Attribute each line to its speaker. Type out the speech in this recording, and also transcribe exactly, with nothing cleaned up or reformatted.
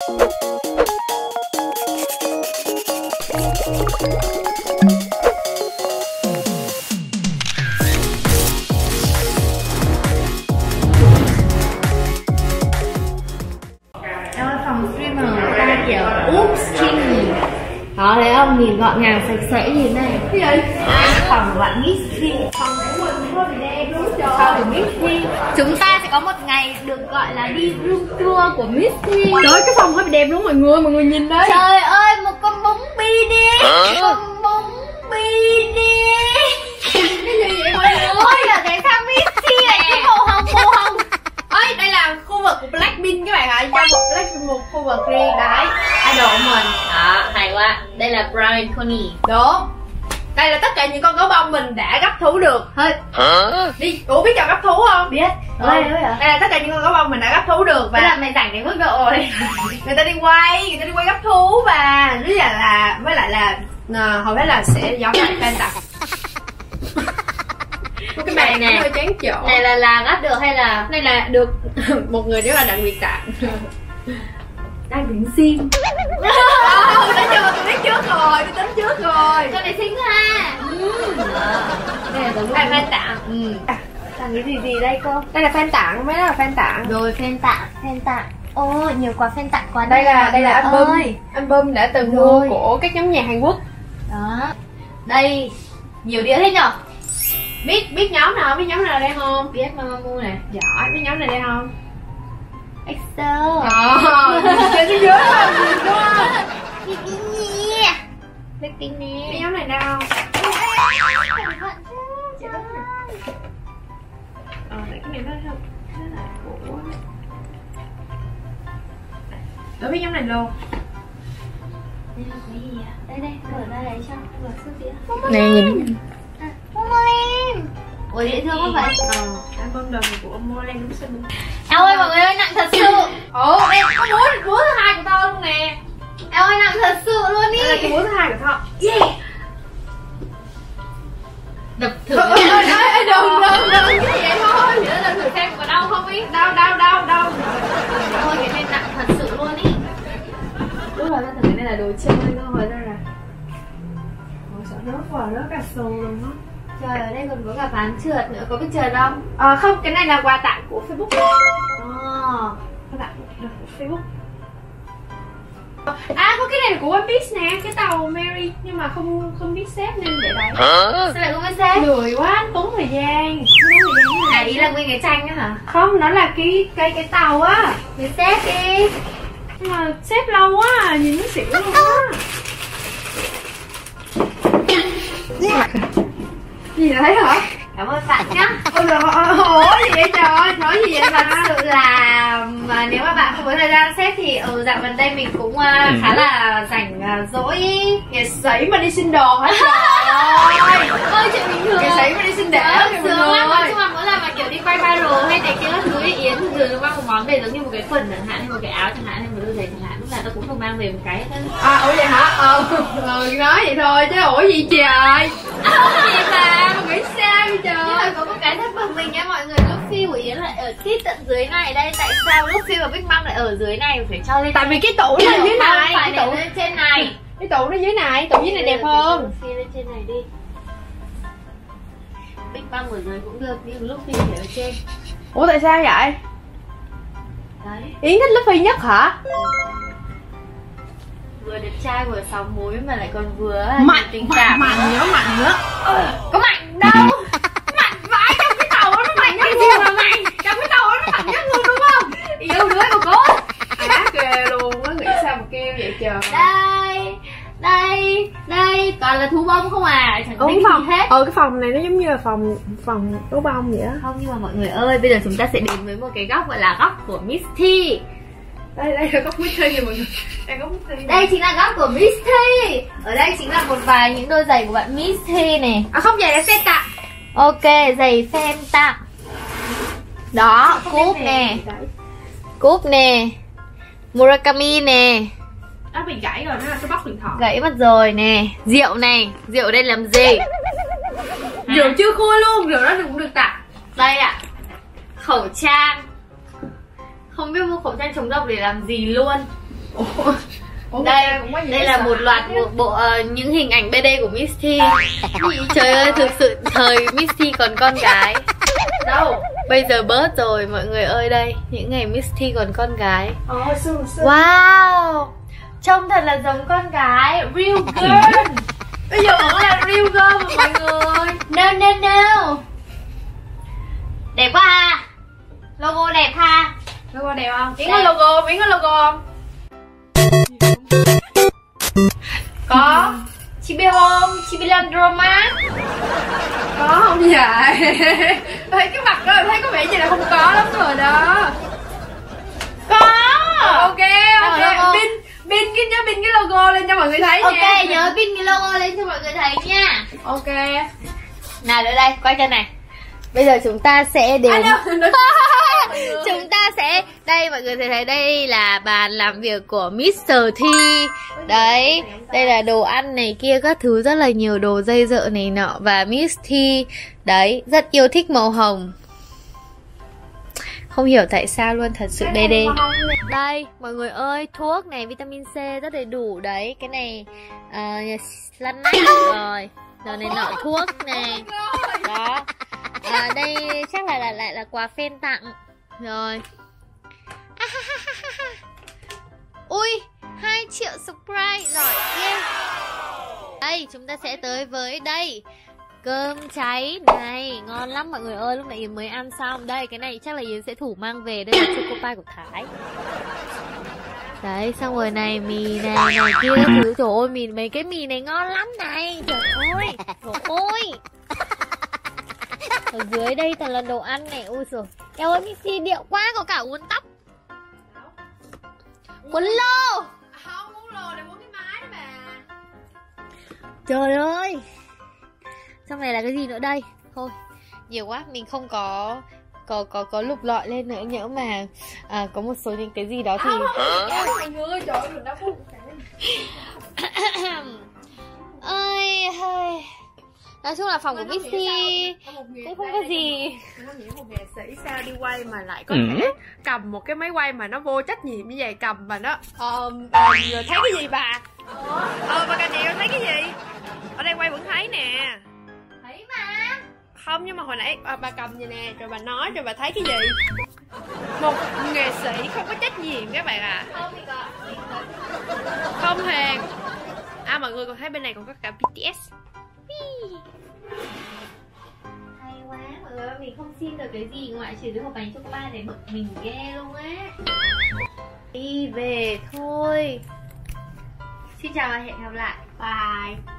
Speaker 1: Đó, thấy không? Nhìn gọn gàng sạch sẽ như này. Cái gì? Phòng của bạn Missy. Phòng của mình thôi thì đẹp đúng rồi. Phòng của Missy. Chúng ta sẽ có một ngày được gọi là đi room tour của Missy.
Speaker 2: Trời ơi, cái phòng hơi đẹp đúng mọi người, mọi người nhìn đây.
Speaker 1: Trời ơi, một con bóng bi đi. Con bóng bi đi.
Speaker 2: Cái gì vậy mọi người?
Speaker 1: Ôi là cái sao Missy này cái màu hồng màu hồng.
Speaker 2: Ôi, đây là khu vực của Blackpink các bạn ạ. Trong một Blackpink một khu vực riêng đấy. Idol của mình.
Speaker 1: Đó, hay quá. Đây là Brian Coney.
Speaker 2: Đúng. Đây là tất cả những con gấu bông mình đã gấp thú được. Thôi. Đi, Ủa biết trò gấp thú không?
Speaker 1: Biết.
Speaker 2: Đây, đây là tất cả những con gấu bông mình đã gấp thú được. Và
Speaker 1: là mày rảnh đến mức độ rồi.
Speaker 2: người ta đi quay, người ta đi quay gấp thú và rất là là với lại là à, hầu hết là sẽ giống lại fan tặng. Cái
Speaker 1: này nè,
Speaker 2: hơi chán chỗ.
Speaker 1: Này là là gấp được hay là
Speaker 2: này là được một người rất là đặc biệt tặng.
Speaker 1: đang đứng sim.
Speaker 2: Oh, nói chung là tôi biết trước rồi, tôi tính trước rồi.
Speaker 1: Con này xinh ha. Ừ. Đây là giống fan tặng.
Speaker 2: Ừ.
Speaker 1: Tặng cái gì gì đây cô?
Speaker 2: Đây là fan tặng, mấy đó là fan tặng.
Speaker 1: Rồi fan tặng, fan tặng. Ô, nhiều quà fan tặng quá.
Speaker 2: Đây là đây là album,
Speaker 1: ơi.
Speaker 2: album đã từng mua của các nhóm nhạc Hàn Quốc.
Speaker 1: Đó. Đây, nhiều đĩa thế nhở?
Speaker 2: Biết biết nhóm nào, biết nhóm nào đây không?
Speaker 1: Biết Mamamoo này.
Speaker 2: Giỏi, biết nhóm này đây không?
Speaker 1: EXO.
Speaker 2: Ờ, chơi dưới dưới không? Đúng không?
Speaker 1: Blackpink nè.
Speaker 2: Biết nhóm này đâu không? Ờ, tại cái này nó hơi nó là của. Tôi biết nhóm này luôn.
Speaker 1: Đây là cái gì à? Đây đây, mở ra đấy cho mở sức đĩa.
Speaker 2: Nè nhìn.
Speaker 1: Momoland. Ủa dễ thương không vậy?
Speaker 2: Ờ, album đầu của Momoland đúng xinh.
Speaker 1: Em ơi mọi người ơi, nặng thật sự.
Speaker 2: Ồ, em có búa, búa thứ hai của tôi luôn nè.
Speaker 1: Em ơi, nặng thật sự luôn đi.
Speaker 2: Đây là cái búa thứ hai của tôi. Yeah.
Speaker 1: Đập thử.
Speaker 2: Ê, ê, đừng, đừng, đừng, cái gì vậy thôi. Vậy là thử xem có đau không biết. Đau, đau, đau, đau.
Speaker 1: Thôi cái này nặng thật sự luôn đi.
Speaker 2: Lúc rồi ra thử cái này là đồ chơi cơ, hồi ra là ôi sợ rớt quá, rớt cả xù luôn á.
Speaker 1: Trời, ở đây còn có cả ván trượt nữa, có biết trượt không?
Speaker 2: Ờ à, không, cái này là quà tặng của Facebook.
Speaker 1: Ồ.
Speaker 2: Quà tặng được của Facebook. À, có cái này là của One Piece nè, cái tàu Mary nhưng mà không không biết xếp nên để đấy.
Speaker 1: Sao lại không biết xếp?
Speaker 2: Lười quá, tốn thời gian.
Speaker 1: À, ý là nguyên cái tranh á hả?
Speaker 2: Không, nó là cái cái cái tàu á.
Speaker 1: Mình xếp đi.
Speaker 2: Nhưng mà xếp lâu quá, nhìn nó xỉu luôn á. Gì đấy hả?
Speaker 1: Cảm ơn bạn nhá.
Speaker 2: Ôi trời ơi, ủa gì vậy trời, nói gì vậy
Speaker 1: Thật
Speaker 2: mà?
Speaker 1: sự là mà nếu mà bạn không có thời gian xếp thì ở dạo gần đây mình cũng uh, khá là rảnh uh, rỗi.
Speaker 2: Nghệ sĩ mà đi xin đồ hả trời ơi.
Speaker 1: Ôi chuyện bình thường.
Speaker 2: Nghệ sĩ mà đi xin đẻ
Speaker 1: Đó,
Speaker 2: kìa mọi
Speaker 1: sướng lắm. Nói
Speaker 2: người.
Speaker 1: chung là mỗi lần mà kiểu đi quay viral hay này kia các thứ thì Yến thường thường mang một món về giống như một cái quần chẳng hạn, hay một cái áo chẳng hạn, hay một đôi giày chẳng hạn, lúc nào tôi cũng không mang về một cái hết.
Speaker 2: À ủa vậy hả? Ờ, ừ, nói vậy thôi chứ ủa gì trời.
Speaker 1: Gì mà
Speaker 2: Mà nghĩ sao vậy trời.
Speaker 1: nhưng mà có một cái thắc mắc mình nha mọi người, Luffy của Yến lại ở tít tận dưới này đây, tại sao Luffy và Big Mom lại ở dưới này, phải cho lên
Speaker 2: Tại vì cái tủ nó dưới này,
Speaker 1: phải
Speaker 2: cái
Speaker 1: để
Speaker 2: tủ
Speaker 1: lên trên này.
Speaker 2: cái tủ nó dưới này, tủ dưới này đẹp hơn.
Speaker 1: Luffy lên trên này đi. Big Mom ở dưới cũng được nhưng Luffy phải ở trên.
Speaker 2: Ủa tại sao vậy?
Speaker 1: Đấy.
Speaker 2: Yến thích Luffy nhất hả?
Speaker 1: Vừa đẹp trai vừa sáu múi mà lại còn vừa
Speaker 2: Mạnh,
Speaker 1: tình cảm
Speaker 2: mạnh, mạnh nữa, mạnh nữa.
Speaker 1: Có mạnh đâu.
Speaker 2: Mạnh vãi, trong cái tàu nó mạnh nhất luôn mà mày. Trong cái tàu nó mạnh nhất luôn đúng không?
Speaker 1: Yêu đuối của cô.
Speaker 2: Á ghê luôn, nó nghĩ sao mà kêu vậy trời.
Speaker 1: Đây, đây, đây toàn là thú bông không à, chẳng
Speaker 2: Ừ,
Speaker 1: thấy
Speaker 2: cái
Speaker 1: cái
Speaker 2: phòng,
Speaker 1: gì hết.
Speaker 2: ừ cái phòng này nó giống như là phòng phòng gấu bông vậy á.
Speaker 1: Không, nhưng mà mọi người ơi, bây giờ chúng ta sẽ đến với một cái góc gọi là góc của Miss T.
Speaker 2: Đây đây là góc Miss T kìa mọi người. Đây góc Miss T.
Speaker 1: Đây chính là góc của Miss T. Ở đây chính là một vài những đôi giày của bạn Miss T này.
Speaker 2: À không, giày là xe tặng.
Speaker 1: Ok, giày fan tặng. Đó, cúp nè, cúp nè, Murakami nè.
Speaker 2: Nó bị gãy rồi, nó là cái bóc điện thoại.
Speaker 1: Gãy mất rồi nè. Rượu này, rượu ở đây làm gì?
Speaker 2: Rượu chưa khui luôn, rượu đó cũng được tặng.
Speaker 1: Đây ạ. Khẩu trang. Không biết mua khẩu trang chống độc để làm gì luôn.
Speaker 2: Ủa? Ủa,
Speaker 1: đây đây là
Speaker 2: sợ.
Speaker 1: một loạt bộ, bộ uh, những hình ảnh bê đê của Misty. Trời ơi, thực sự thời Misty còn con gái.
Speaker 2: Đâu?
Speaker 1: Bây giờ bớt rồi mọi người ơi, đây những ngày Misty còn con gái.
Speaker 2: Ồ, xương xương.
Speaker 1: Wow, trông thật là giống con gái. Real girl.
Speaker 2: Bây giờ vẫn là real girl mà mọi người.
Speaker 1: No no no. Đẹp quá ha. Logo đẹp ha.
Speaker 2: Logo đẹp không? Miếng
Speaker 1: Đẹp.
Speaker 2: có logo, miếng có logo không? Có.
Speaker 1: Chị biết không? Chị biết làm drama.
Speaker 2: Có không vậy? Thấy cái mặt đó thấy có vẻ như là không có lắm rồi đó.
Speaker 1: Có.
Speaker 2: Ok,
Speaker 1: Đâu rồi,
Speaker 2: ok. Pin pin cái nhớ pin cái logo lên cho mọi người thấy
Speaker 1: Ok,
Speaker 2: nha.
Speaker 1: nhớ pin cái logo lên cho mọi người thấy nha.
Speaker 2: Ok.
Speaker 1: Nào nữa đây, quay chân này. Bây giờ chúng ta sẽ đến
Speaker 2: À, đâu, đâu.
Speaker 1: chúng ta sẽ đây, mọi người sẽ thấy đây là bàn làm việc của mít-tơ T. Đấy, đây là đồ ăn này kia các thứ, rất là nhiều đồ dây dợ này nọ. Và Miss T đấy rất yêu thích màu hồng. Không hiểu tại sao luôn, thật sự đê đê. Đây mọi người ơi, thuốc này, vitamin C rất đầy đủ. Đấy, cái này uh, lăn nách rồi. Giờ này nọ thuốc này. Đó. À, đây chắc là lại là, là quà fan tặng. Rồi. Ui, hai triệu subscribe rồi. Yeah. Đây, chúng ta sẽ tới với đây. Cơm cháy này, ngon lắm mọi người ơi, lúc nãy Yến mới ăn xong. Đây, cái này chắc là Yến sẽ thủ mang về. Đây là choco pie của Thái. Đấy, xong rồi này, mì này, này kia các thứ. Trời ơi, mì, mấy cái mì này ngon lắm này. Trời ơi, trời ơi. Ở dưới đây toàn là đồ ăn này. Ui giời, eo ơi, Missy điệu quá, có cả uốn tóc. Uốn lô.
Speaker 2: Không, uống lô để uống cái máy đó bà.
Speaker 1: Trời ơi. Trong này là cái gì nữa đây? Thôi, nhiều quá, mình không có có có có lục lọi lên nữa, nhỡ mà à, có một số những cái gì đó thì
Speaker 2: Mọi người, trời ơi, mình đã có
Speaker 1: ơi hơi. Nói chung là phòng của Missy cũng không có gì.
Speaker 2: Mình không nghĩ một nghệ sĩ sao đi quay mà lại có thể cầm một cái máy quay mà nó vô trách nhiệm như vậy, cầm mà nó ờ, thấy cái gì bà? Ờ bà Cà Triệu thấy cái gì? Ở đây quay vẫn thấy nè.
Speaker 1: Thấy mà.
Speaker 2: Không, nhưng mà hồi nãy à, bà cầm vậy nè, rồi bà nói rồi bà thấy cái gì? Một nghệ sĩ không có trách nhiệm các bạn à.
Speaker 1: Không thì có.
Speaker 2: Không hề. À, mọi người còn thấy bên này còn có cả bê tê ét.
Speaker 1: Hay quá, mọi người ơi, mình không xin được cái gì ngoại trừ cái hộp bánh chocolate để bực mình ghê luôn á. Đi về thôi. Xin chào và hẹn gặp lại. Bye.